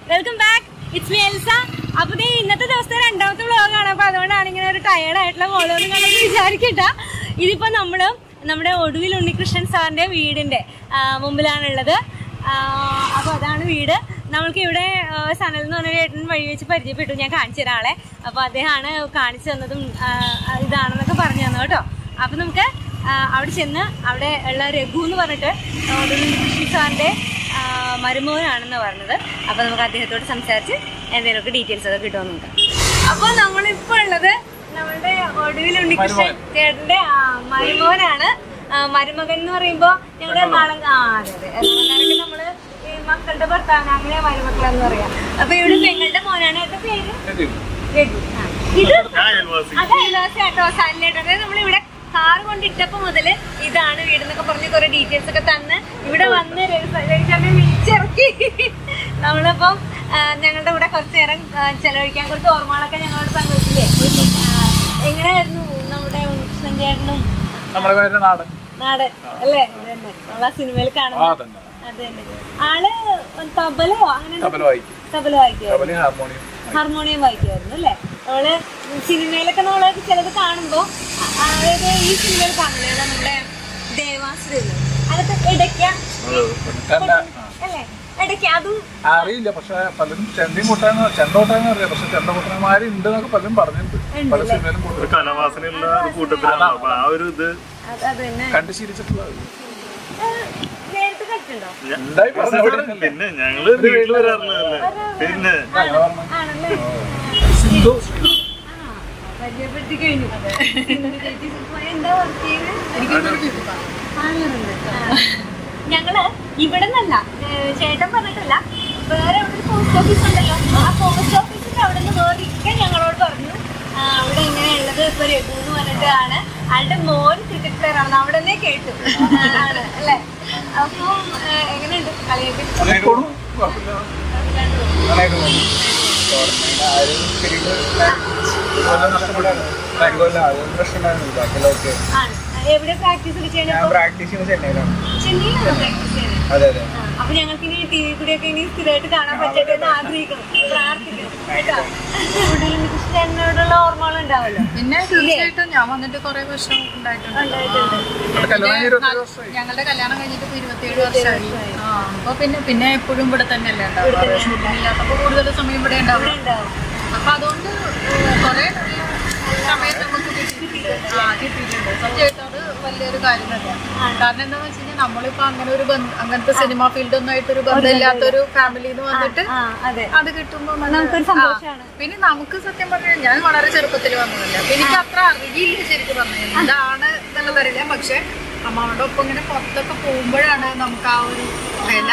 Welcome back, it's me Elsa. അപ്പൊ ഇന്നത്തെ ദിവസത്തെ രണ്ടാമത്തെ വ്ളോഗാണ്. അപ്പൊ അതുകൊണ്ടാണ് ഇങ്ങനെ ഒരു ടയേർഡ് ആയിട്ടുള്ള വ്ളോഗ് നമ്മൾ വിചാരിക്കട്ട. ഇതിപ്പോ നമ്മുടെ ഒടുവിൽ ഉണ്ണികൃഷ്ണൻ സാറിന്റെ വീടിന്റെ മുമ്പിലാണുള്ളത്. അപ്പൊ അതാണ് വീട്. നമ്മൾക്ക് ഇവിടെ സനൽ എന്ന് പറഞ്ഞ ഏട്ടൻ വഴി വെച്ച് പരിചയപ്പെട്ടു. ഞാൻ കാണിച്ചു തരാം ആളെ. അപ്പൊ അദ്ദേഹമാണ് കാണിച്ചു തന്നതും ഇതാണെന്നൊക്കെ പറഞ്ഞു തന്നു കേട്ടോ. അപ്പൊ നമുക്ക് അവിടെ ചെന്ന് അവിടെ ഉള്ള രഘു എന്ന് പറഞ്ഞിട്ട് ഉണ്ണികൃഷ്ണൻ സാറിന്റെ മരുമോനാണെന്ന് പറഞ്ഞത്. അപ്പൊ നമുക്ക് അദ്ദേഹത്തോട് സംസാരിച്ച് എന്തെങ്കിലുമൊക്കെ ഡീറ്റെയിൽസ് ഒക്കെ കിട്ടുമെന്ന് നോക്കാം. അപ്പൊ നമ്മളിപ്പോ ഉള്ളത് നമ്മളുടെ ഒടുവിൽ ഉണ്ണികൃഷ്ണൻ ചേട്ടന്റെ മരുമോനാണ്. മരുമകൻ എന്ന് പറയുമ്പോ ഞങ്ങളുടെ അതെ നമ്മള് ഈ മക്കളുടെ ഭർത്താവിന് അങ്ങനെ മരുമക്കളെന്ന് പറയാം. അപ്പൊ ഇവിടെ പെങ്ങളുടെ മോനാണ്. എന്റെ പേര് രഘു. ഇത് അത് അയൽവാസി ആട്ടോ, സല്ലേട്ടോ. അതായത് നമ്മളിവിടെ കാറ് കൊണ്ടിട്ടപ്പോ മുതല് ഇതാണ് വീടെന്നൊക്കെ പറഞ്ഞ് കുറെ ഡീറ്റെയിൽസ് ഒക്കെ തന്ന് ഇവിടെ വന്ന് രവിചാറിനെ വിളിച്ചിറക്കി. നമ്മളിപ്പം ഞങ്ങളുടെ കൂടെ കുറച്ചു നേരം ചെലവഴിക്കാൻ കുറച്ച് ഓർമ്മകളൊക്കെ ഞങ്ങളോട് പങ്കുവച്ചില്ലേ. എങ്ങനെയായിരുന്നു നമ്മുടെ ഉണ്ണികൃഷ്ണൻ ചേട്ടനും നാടൻ അല്ലേ? അതന്നെ നമ്മളാ സിനിമയിൽ കാണുന്നത്. അത് തന്നെ. ആള് തബലയോ അങ്ങനെ തബല വായിക്കുമായിരുന്നു, ഹാർമോണിയം വായിക്കുമായിരുന്നു അല്ലേ? അവള് സിനിമയിലൊക്കെ നമ്മള് ചിലത് കാണുമ്പോ, അതായത് ഈ സിനിമയിൽ കാണില്ലേ നമ്മുടെ ദേവാസുരല്ലേ, അതൊക്കെ ഇടയ്ക്ക അല്ലേ? ഇടയ്ക്ക അതും അറിയില്ല. പക്ഷെ പലരും ചെണ്ടയും കൊട്ടാന്ന് അറിയാം. പക്ഷെ ചെണ്ട കൊട്ടന്മാരുണ്ട് എന്നൊക്കെ പലരും പറഞ്ഞിട്ടുണ്ട്. പല സിനിമയിലും കലാവാസനയുള്ള കണ്ടു ശീലിച്ചിട്ടുള്ളത്. നേരത്തെ കണ്ടിട്ടുണ്ടോ? പിന്നെ ഞങ്ങള് വീട്ടിൽ വരാറുള്ളതല്ലേ. പിന്നെ പരിചയപ്പെടുത്തി കഴിഞ്ഞു. എന്താ വർക്ക് ചെയ്യുന്നത്? ഞങ്ങള് ഇവിടെ നിന്നല്ല, ചേട്ടൻ പറഞ്ഞിട്ടല്ല, വേറെ അവിടെ ഒരു പോസ്റ്റ് ഓഫീസ് ഉണ്ടല്ലോ, ആ പോസ്റ്റ് ഓഫീസിന്റെ അവിടെ നിന്ന് വേറെ ഞങ്ങളോട് പറഞ്ഞു അവിടെ ഇങ്ങനെയുള്ളത് ഇപ്പൊ രഘു എന്ന് പറഞ്ഞിട്ടാണ്. ആളുടെ മോൻ ക്രിക്കറ്റ് പ്ലെയർ ആണെന്ന് അവിടെ തന്നെ കേട്ടു ആണ് അല്ലേ? അപ്പം എങ്ങനെയുണ്ട് കളിയൊക്കെ? എവിടെ പ്രാക്ടീസ് ഒക്കെ ചെയ്യണം? ചെന്നൈയിലാണ്. ചെന്നൈയിലാണ് പ്രാക്ടീസ് ചെയ്യുന്നത്. അപ്പൊ ഞങ്ങൾക്ക് ഇനി ടി വി കൂടെ ഒക്കെ ഇനി സ്ഥിരമായിട്ട് കാണാൻ പറ്റട്ടെ എന്ന് ആഗ്രഹിക്കണം, പ്രാർത്ഥിക്കണം കേട്ടോ. ഉണ്ണികൃഷ്ണനോടുള്ള ഓർമ്മകൾ ഉണ്ടാവല്ലോ. പിന്നെ തീർച്ചയായിട്ടും ഞാൻ വന്നിട്ട് കുറെ വർഷം ഉണ്ടായിട്ടുണ്ട്. ഞങ്ങളുടെ കല്യാണം കഴിഞ്ഞിട്ട് 27 വർഷമായി. അപ്പൊ പിന്നെ എപ്പോഴും ഇവിടെ തന്നെയല്ലേ ഉണ്ടാവും. ഷൂട്ടിങ്ങില്ലാത്തപ്പോ കൂടുതൽ സമയം ഇവിടെ ഉണ്ടാവും. അപ്പൊ അതുകൊണ്ട് കുറെ സമയം നമുക്ക് കിട്ടിയിട്ടുണ്ട്. സത്യമായിട്ടും അത് വലിയൊരു കാര്യം തന്നെയാണ്. കാരണം എന്താന്ന് വെച്ച് കഴിഞ്ഞാൽ നമ്മളിപ്പോ അങ്ങനെ ഒരു അങ്ങനത്തെ സിനിമ ഫീൽഡൊന്നും ആയിട്ടൊരു ബന്ധമില്ലാത്തൊരു ഫാമിലിന്ന് വന്നിട്ട് അത് കിട്ടുമ്പോ പിന്നെ നമുക്ക് സത്യം പറഞ്ഞാൽ ഞാൻ വളരെ ചെറുപ്പത്തിൽ വന്നതല്ലേ. അപ്പൊ എനിക്ക് അത്ര അറിയില്ല ശരിക്കും പറഞ്ഞാൽ എന്താണ് എന്നുള്ളത് അറിയില്ല. പക്ഷെ അമ്മാവരുടെ ഒപ്പം ഇങ്ങനെ പുറത്തൊക്കെ പോകുമ്പോഴാണ് നമുക്ക് ആ ഒരു വില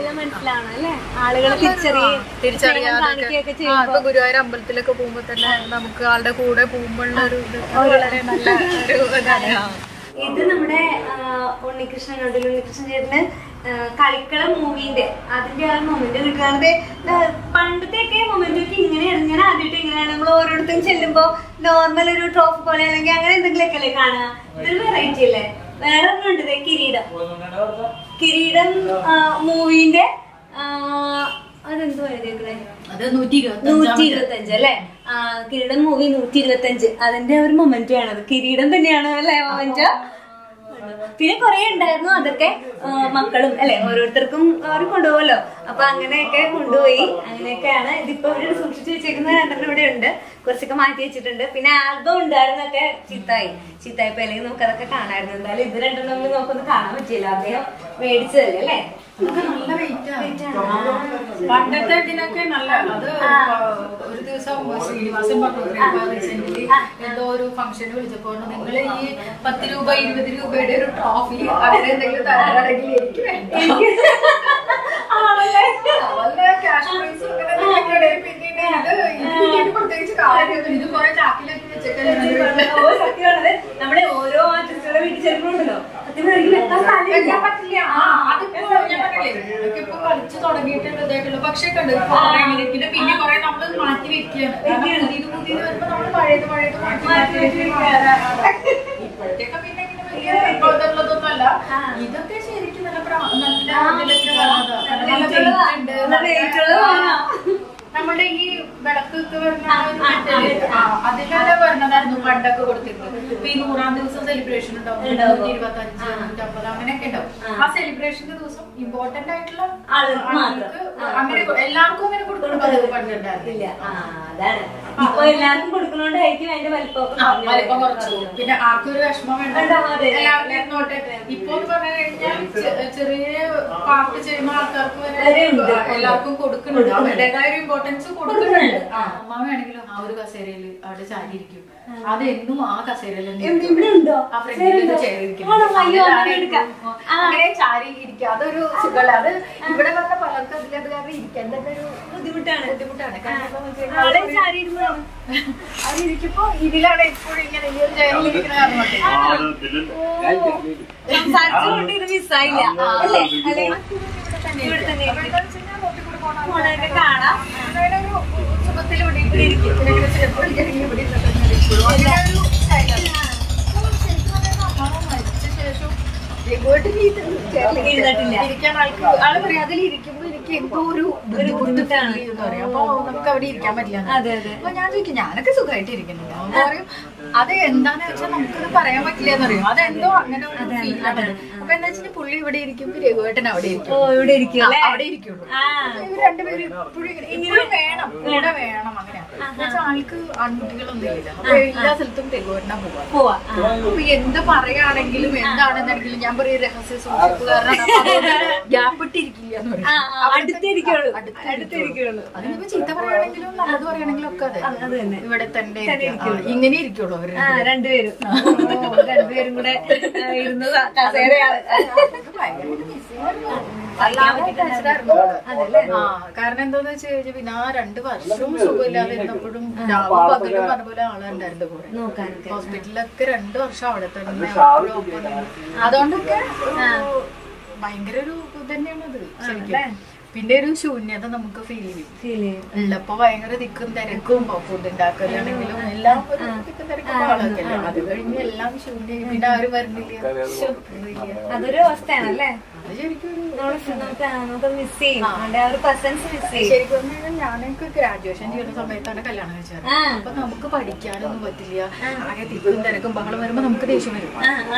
തിരിച്ചറിയാതെ. ഇപ്പൊ ഗുരുവായൂർ അമ്പലത്തിലൊക്കെ പോകുമ്പോ തന്നെ നമുക്ക് ആളുടെ കൂടെ പോകുമ്പോഴുള്ള ഒരു വളരെ നല്ല ഒരു ഇതാണ്. ഇത് നമ്മുടെ ഉണ്ണികൃഷ്ണൻ ചേട്ടന് കളിക്കളം മൂവിന്റെ അതിന്റെ ആ മൊമെന്റ് കിട്ടുന്നത്. പണ്ടത്തെയൊക്കെ മൊമെന്റ് ഒക്കെ ഇങ്ങനെയായിരുന്നു. ഞാൻ ആദ്യമായിട്ട് ഇങ്ങനെയാണ് നമ്മൾ ഓരോരുത്തരും ചെല്ലുമ്പോ നോർമൽ ഒരു ട്രോഫി പോലെ അല്ലെങ്കിൽ അങ്ങനെ എന്തെങ്കിലുമൊക്കെ അല്ലേ കാണുക. ഇതൊരു വെറൈറ്റി അല്ലേ? വേറെ ഒന്നുണ്ട്, കിരീടം മൂവിന്റെ അതെന്തോ എഴുതിയേക്കണേ, 125 അല്ലേ? കിരീടം മൂവി 125 അതിന്റെ ഒരു മൊമെന്റ് ആണത്. കിരീടം തന്നെയാണ് അല്ലേ മൊമെന്റ്? പിന്നെ കുറെ ഉണ്ടായിരുന്നു. അതൊക്കെ മക്കളും അല്ലെ ഓരോരുത്തർക്കും അവർ കൊണ്ടുപോകല്ലോ. അപ്പൊ അങ്ങനെയൊക്കെ കൊണ്ടുപോയി. അങ്ങനെയൊക്കെയാണ് ഇതിപ്പോ ഇവിടെ സൂക്ഷിച്ചു വെച്ചേക്കുന്ന രണ്ടെണ്ണം ഇവിടെ ഉണ്ട്. കുറച്ചൊക്കെ മാറ്റി വെച്ചിട്ടുണ്ട്. പിന്നെ ആൽബം ഉണ്ടായിരുന്നൊക്കെ ചീത്തായിപ്പോ അല്ലെങ്കിൽ നമുക്ക് അതൊക്കെ കാണായിരുന്നു. എന്തായാലും ഇത് രണ്ടെണ്ണം നമുക്കൊന്നും കാണാൻ പറ്റില്ല. അദ്ദേഹം മേടിച്ചതല്ലേ അല്ലേ? നല്ല വെയിറ്റ് ആണ്. പണ്ടത്തെ ഇതിനൊക്കെ നല്ല. അത് ഒരു ദിവസം ശ്രീനിവാസൻ റീസെന്റ്ലി എന്തോ ഒരു ഫംഗ്ഷന് വിളിച്ചപ്പോ നിങ്ങൾ ഈ 10 രൂപ 20 രൂപയുടെ ഒരു ട്രോഫി അങ്ങനെ എന്തെങ്കിലും തരാണെങ്കിൽ എനിക്ക് വേണ്ട, ക്യാഷ് പ്രൈസ് പ്രത്യേകിച്ച് കാര്യമൊന്നും. ഇത് കുറെ ചാക്കിലാക്കി വെച്ചേക്കാണ്. നമ്മുടെ ഓരോ ആർട്ടിസ്റ്റുകളുടെ വീട്ടിൽ ചെറുപ്പമുണ്ടല്ലോ പറ്റില്ല. ഇപ്പൊ കളിച്ചു തുടങ്ങിയിട്ടുള്ളതായിട്ടുള്ളൂ. പക്ഷെ കണ്ടു പിന്നെ കുറെ നമ്മള് മാറ്റി വെക്കുകയാണ്. പുതിയത് വരുമ്പോ നമ്മള് പഴയത് മാറ്റി ഇപ്പോഴത്തേക്ക് പിന്നെ ഇങ്ങനെ വലിയ ഇപ്പോഴത്തുള്ളതൊന്നും അല്ല. ഇതൊക്കെ ശരിക്കും നല്ല ദിവസത്തെ വരുന്ന അതിലല്ലേ പറഞ്ഞതായിരുന്നു പണ്ടൊക്കെ കൊടുത്തിരുന്നത്. ഇപ്പൊ ഈ 100ാം ദിവസം സെലിബ്രേഷൻ ഉണ്ടാവും, 125, 150 അങ്ങനെയൊക്കെ ഉണ്ടാവും. ആ സെലിബ്രേഷന്റെ ദിവസം ഇമ്പോർട്ടന്റ് ആയിട്ടുള്ള ആളുകൾക്ക് അങ്ങനെ എല്ലാവർക്കും അങ്ങനെ കൊടുക്കണം പതിവ് പണ്ടുണ്ടായിരുന്നില്ല. എല്ലാവർക്കും കൊടുക്കണോണ്ടായിരിക്കും അതിന്റെ വലിപ്പം കുറച്ചു. പിന്നെ ആർക്കും ഒരു വിഷമം വേണ്ട, എല്ലാവരും ഇരുന്നോട്ടെ. ഇപ്പൊ പറഞ്ഞു കഴിഞ്ഞാൽ ചെറിയ പാർട്ടി ചെയ്യുന്ന ആൾക്കാർക്ക് വരെ എല്ലാവർക്കും കൊടുക്കുന്നുണ്ട്, അവരുടേതായ ഒരു ഇമ്പോർട്ടൻസ് കൊടുക്കുന്നുണ്ട്. അമ്മ വേണമെങ്കിലും ആ ഒരു കസേരയില് അവിടെ ചാരിയിരിക്കും, അതെന്നും ആ കസേരയിൽ ആ ഫ്രണ്ടിൽ ചേരിയിരിക്കും, അങ്ങനെ ചാരി ഇരിക്കുക. അതൊരു സുഖമല്ല. അത് ഇവിടെ വന്ന പലർക്കും അതിലത് കാരണം ഇരിക്കാൻ തന്നെ ഒരു ബുദ്ധിമുട്ടാണ്. അവരിയ്ക്കുമ്പോ ഇതിലാണ് എപ്പോഴും ഇങ്ങനെ ഈ ഒരു ചേരിലിരിക്കുന്ന കാരണം സംസാരിച്ചുകൊണ്ട് മിസ്സായില്ല അല്ലേ? ഇവിടെ തന്നെ കാണാം. സുഖത്തിലൂടെ ഇവിടെ ഇരിക്കും. മരിച്ച ശേഷം ഇരിക്കാൻ ആള് പറയാം അതിലിരിക്കുമ്പോ എനിക്ക് എന്തോ ഒരു ബുദ്ധിമുട്ടാണ് എന്ന് പറയാം. അപ്പൊ നമുക്ക് അവിടെ ഇരിക്കാൻ പറ്റില്ല. അപ്പൊ ഞാൻ ചോദിക്കും ഞാനൊക്കെ സുഖമായിട്ട് ഇരിക്കുന്നുണ്ട്. അപ്പൊ പറയും അത് എന്താന്ന് വെച്ചാൽ നമുക്കത് പറയാൻ പറ്റില്ല എന്ന് പറയും. അതെന്തോ അങ്ങനെ ഒരു ഫീലാണ്. അപ്പൊ എന്താ വെച്ചാൽ പുള്ളി ഇവിടെ ഇരിക്കുമ്പോ രഘുവേട്ടൻ അവിടെ ഇരിക്കും, അവിടെ ഇരിക്കുള്ളൂ. ഇവർ രണ്ടുപേരും ഇപ്പോഴും ഇങ്ങനെ വേണം, കൂടെ വേണം. അങ്ങനെയാണ് ആൾക്ക് ആൺകുട്ടികളൊന്നും ഇല്ല. അപ്പൊ എല്ലാ സ്ഥലത്തും രഘുവേട്ടനാ പോവാ. അപ്പൊ എന്ത് പറയാണെങ്കിലും എന്താണെന്നെങ്കിലും ഞാൻ പറയും രഹസ്യ സൂക്ഷിപ്പുകാരനാണ്, ഗ്യാപ്പ് ഇട്ടിരിക്കില്ല എന്ന് പറയും. അതിനിപ്പോ ചീത്ത പറയുകയാണെങ്കിലും നല്ലത് പറയുകയാണെങ്കിലും ഒക്കെ അതെ ഇവിടെ തന്നെ ഇങ്ങനെ ഇരിക്കുള്ളൂ. രണ്ടുപേരും കൂടെ ഇരുന്ന് കാരണം എന്താന്ന് വെച്ച് കഴിഞ്ഞാൽ പിന്നെ ആ 2 വർഷവും സുഖമില്ലാതെ ഇരുന്നപ്പോഴും രാവും പകലും അതുപോലെ ആളുണ്ടായിരുന്നു കൂടെ. ഹോസ്പിറ്റലിലൊക്കെ 2 വർഷം അവിടെ തന്നെ. അതുകൊണ്ടൊക്കെ ഭയങ്കര ഒരു തന്നെയാണ് അത് ശരിക്കും. പിന്നെ ഒരു ശൂന്യത നമുക്ക് ഫീൽ ചെയ്യും. ഉള്ളപ്പോ ഭയങ്കര തിക്കും തിരക്കും, ഫുഡ് ഉണ്ടാക്കലാണെങ്കിലും എല്ലാം തിക്കും തിരക്കും ആളൊക്കെ. അത് കഴിഞ്ഞ് എല്ലാം ശൂന്യം, പിന്നെ ആരും വരുന്നില്ല. അതൊരു അവസ്ഥയാണല്ലേ? ശരിക്കും ഞാനൊക്കെ ഗ്രാജുവേഷൻ ചെയ്യുന്ന സമയത്താണ് കല്യാണം കഴിച്ചത്. അപ്പൊ നമുക്ക് പഠിക്കാനൊന്നും പറ്റില്ല. ആകെ തിക്കും തിരക്കും ബഹളം വരുമ്പോ നമുക്ക് ദേഷ്യം വരും.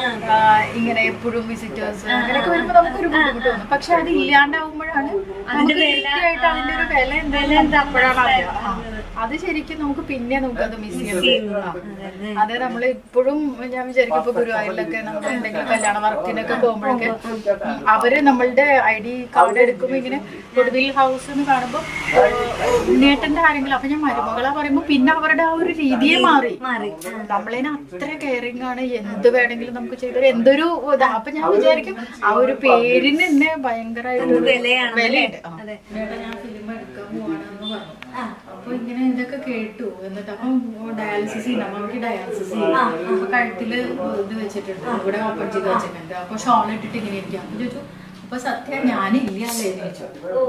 ഇങ്ങനെ എപ്പോഴും വിസിറ്റേഴ്സ് അങ്ങനെയൊക്കെ വരുമ്പോ നമുക്കൊരു ബുദ്ധിമുട്ട് തോന്നും. പക്ഷെ അത് ഇല്ലാണ്ടാവുമ്പോഴാണ് അതിന്റെ ഒരു വില എന്തായാലും അപ്പോഴാണ് അറിയാം. അത് ശരിക്കും നമുക്ക് പിന്നെ നമുക്ക് അത് മിസ് ചെയ്യണം. അത് നമ്മൾ ഇപ്പോഴും ഞാൻ വിചാരിക്കും ഇപ്പൊ ഗുരുവായൂരിലൊക്കെ നമ്മൾ എന്തെങ്കിലും കല്യാണ വർക്കിനൊക്കെ പോകുമ്പോഴൊക്കെ അവര് നമ്മളുടെ ID കാർഡ് എടുക്കുമ്പോ ഇങ്ങനെ ഗുഡ്വിൽ ഹൗസ് എന്ന് കാണുമ്പോ ഉണ്ണിയേട്ടന്റെ ആരെങ്കിലും, അപ്പൊ ഞാൻ മരുമകളാ പറയുമ്പോ പിന്നെ അവരുടെ ആ ഒരു രീതിയെ മാറി. നമ്മളതിന് അത്ര കെയറിങ് ആണ്, എന്ത് വേണമെങ്കിലും നമുക്ക് ചെയ്തൊരു എന്തൊരു ഇതാ. അപ്പൊ ഞാൻ വിചാരിക്കും ആ ഒരു പേരിന് തന്നെ ഭയങ്കരമായിട്ട് വിലയുണ്ട്. ഞാൻ ഫിലിം എടുക്കാൻ പോവാണെന്ന് പറഞ്ഞു. അപ്പൊ ഇങ്ങനെ ഇതൊക്കെ കേട്ടു. എന്നിട്ട് അപ്പം ഡയാലിസിസ് ചെയ്യണം, നമുക്ക് ഡയാലിസിസ് ചെയ്യണം. അപ്പൊ കഴുത്തില് ഇത് വെച്ചിട്ടുണ്ട്, ഇവിടെ ഓപ്പൺ ചെയ്ത് വെച്ചിട്ടുണ്ട്. അപ്പൊ ഷോൾ ഇട്ടിട്ട് ഇങ്ങനെ ഇരിക്കാം. അപ്പൊ ചോദിച്ചു അപ്പൊ സത്യം ഞാനില്ലല്ലേ എന്ന് ചോദിച്ചു.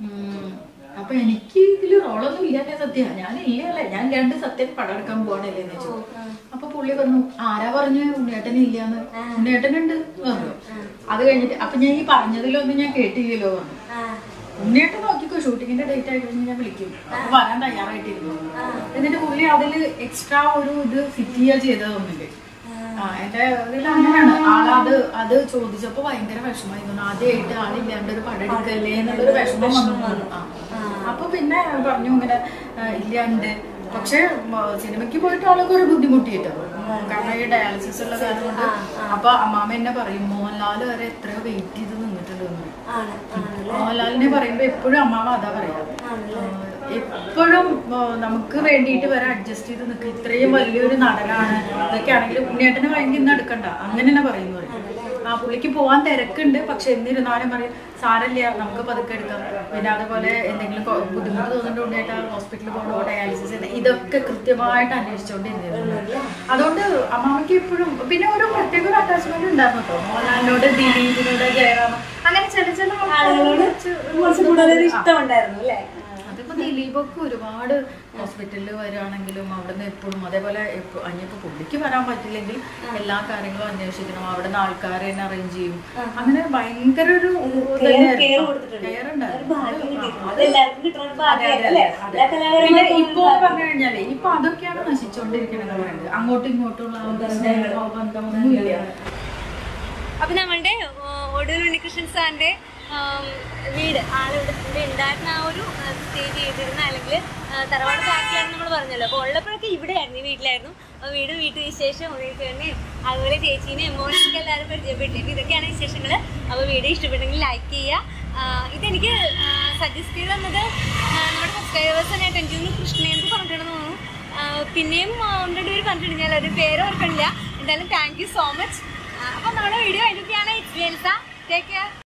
അപ്പൊ എനിക്ക് ഇതില് റോളൊന്നും ഇല്ലല്ലേ സത്യ, ഞാനില്ലല്ലേ, ഞാൻ ഇല്ലാണ്ട് സത്യം പടം എടുക്കാൻ പോവാണല്ലേ എന്ന് ചോദിച്ചു. അപ്പൊ പുള്ളി പറഞ്ഞു ആരാ പറഞ്ഞു ഉണ്ണിയേട്ടൻ ഇല്ലാന്ന്? ഉണ്ണിയേട്ടനുണ്ട് പറഞ്ഞു. അത് കഴിഞ്ഞിട്ട് അപ്പൊ ഞാൻ ഈ പറഞ്ഞതിലൊന്നും ഞാൻ കേട്ടില്ലല്ലോ പറഞ്ഞു. ഉണ്ണിയേട്ടൻ നോക്കിക്കോ, ഷൂട്ടിങ്ങിന്റെ ഡേറ്റ് ആയി കഴിഞ്ഞ് ഞാൻ വിളിക്കും, അപ്പൊ വരാൻ തയ്യാറായിട്ടിരുന്നു. എന്നിട്ട് പുള്ളി അതില് എക്സ്ട്രാ ഒരു ഇത് ഫിറ്റ് ചെയ്യാ ചെയ്തതൊന്നുമില്ല. എന്റെ ഇതിൽ അങ്ങനെയാണ്. അത് ചോദിച്ചപ്പോ ഭയങ്കര വിഷമമായി തോന്നുന്നു. ആദ്യമായിട്ട് ആളില്ലാണ്ട് ഒരു പടം എടുക്കല്ലേ എന്നുള്ളൊരു വിഷമം വന്നു. അപ്പൊ പിന്നെ പറഞ്ഞു ഇങ്ങനെ ഇല്ലാണ്ട്. പക്ഷെ സിനിമയ്ക്ക് പോയിട്ട് ആളൊക്കെ ഒരു ബുദ്ധിമുട്ടിയിട്ടോ, കാരണം ഈ ഡയാലിസിസ് ഉള്ള കാരണം കൊണ്ട്. അപ്പൊ അമ്മാമ എന്നെ പറയും മോഹൻലാൽ വരെ എത്രയോ വെയിറ്റ് ചെയ്ത് നിന്നിട്ടുണ്ട്. മോഹൻലാലിനെ പറയുമ്പോ എപ്പോഴും അമ്മാമ അതാ പറയാ, എപ്പോഴും നമുക്ക് വേണ്ടിയിട്ട് വരെ അഡ്ജസ്റ്റ് ചെയ്ത് നിൽക്കുക. ഇത്രയും വലിയൊരു നടനാണ്, ഇതൊക്കെ ആണെങ്കിലും ഉണ്ണിയേട്ടനെ ഭയങ്കര ഇന്ന് എടുക്കണ്ട അങ്ങനെ തന്നെ പറയുന്നു. ആ പുള്ളിക്ക് പോവാൻ തിരക്കുണ്ട്, പക്ഷെ എന്നിരുന്നാലും പറയും സാരമില്ല നമുക്ക് പതുക്കെ എടുക്കാം. പിന്നെ അതുപോലെ എന്തെങ്കിലും ബുദ്ധിമുട്ട് തോന്നുന്നുണ്ട് ഉണ്ണിയേട്ടാ ഹോസ്പിറ്റലിൽ പോകണോ, ഡയാലിസിസ് ഇതൊക്കെ കൃത്യമായിട്ട് അന്വേഷിച്ചുകൊണ്ടിരുന്നു. അതുകൊണ്ട് അമ്മാമയ്ക്ക് എപ്പോഴും പിന്നെ ഒരു പ്രത്യേക ഒരു അറ്റാച്ച്മെന്റ് ഉണ്ടായിരുന്നു കേട്ടോ മോഹൻലാലിനോട്, ദിലീപിനോട്, ജയറാം, അങ്ങനെ ചില ആളുകളോട് ഇഷ്ടമുണ്ടായിരുന്നു അല്ലേ? അതിപ്പോ ദിലീപൊക്കെ ഒരുപാട് ഹോസ്പിറ്റലിൽ വരികയാണെങ്കിലും അവിടുന്ന് എപ്പോഴും അതേപോലെ അനിയപ്പോ പുള്ളിക്ക് വരാൻ പറ്റില്ലെങ്കിൽ എല്ലാ കാര്യങ്ങളും അന്വേഷിക്കണം, അവിടെ നിന്ന് ആൾക്കാരെ തന്നെ അറേഞ്ച് ചെയ്യും. അങ്ങനെ ഭയങ്കര ഒരു കെയർ ഉണ്ടായിരുന്നു. പിന്നെ ഇപ്പൊ പറഞ്ഞു കഴിഞ്ഞാല് ഇപ്പൊ അതൊക്കെയാണ് നശിച്ചോണ്ടിരിക്കുന്നത് പറയുന്നത്. അങ്ങോട്ടും ഇങ്ങോട്ടുള്ള ബന്ധമൊന്നുമില്ല. അപ്പൊ നമ്മളുടെ ഒടുവിൽ ഉണ്ണികൃഷ്ണൻ സാറിന്റെ വീട് ആളിവിടെ ഉണ്ടായിരുന്ന ആ ഒരു സ്റ്റേ ചെയ്തിരുന്ന അല്ലെങ്കിൽ തറവാട് ബാക്കിലാണെന്ന് നമ്മൾ പറഞ്ഞല്ലോ. അപ്പോൾ ഉള്ളപ്പോഴൊക്കെ ഇവിടെയായിരുന്നു, ഈ വീട്ടിലായിരുന്നു. അപ്പോൾ വീട്ടു വിശേഷം ഉണ്ണികൃഷ്ണനെയും അതുപോലെ ചേച്ചീനെയും എമ്മോനൊക്കെ എല്ലാവരും പരിചയപ്പെട്ടിട്ട് ഇതൊക്കെയാണ് വിശേഷങ്ങൾ. അപ്പോൾ വീഡിയോ ഇഷ്ടപ്പെട്ടെങ്കിൽ ലൈക്ക് ചെയ്യുക. ഇതെനിക്ക് സജസ്റ്റ് ചെയ്ത് തന്നത് നമ്മുടെ സബ്സ്ക്രൈബേഴ്സ് തന്നെയായിട്ട് എനിക്ക് കൃഷ്ണേന്ദ് പറഞ്ഞിട്ടുണ്ടെന്ന് തോന്നുന്നു. പിന്നെയും 1-2 പേര് പറഞ്ഞിട്ടുണ്ട്, ഞാൻ ഒരു പേര് ഓർക്കണില്ല. എന്തായാലും താങ്ക് യു സോ മച്ച്. അപ്പം നമ്മുടെ വീഡിയോ ഇതൊക്കെയാണ്. It's Elsa. Take care.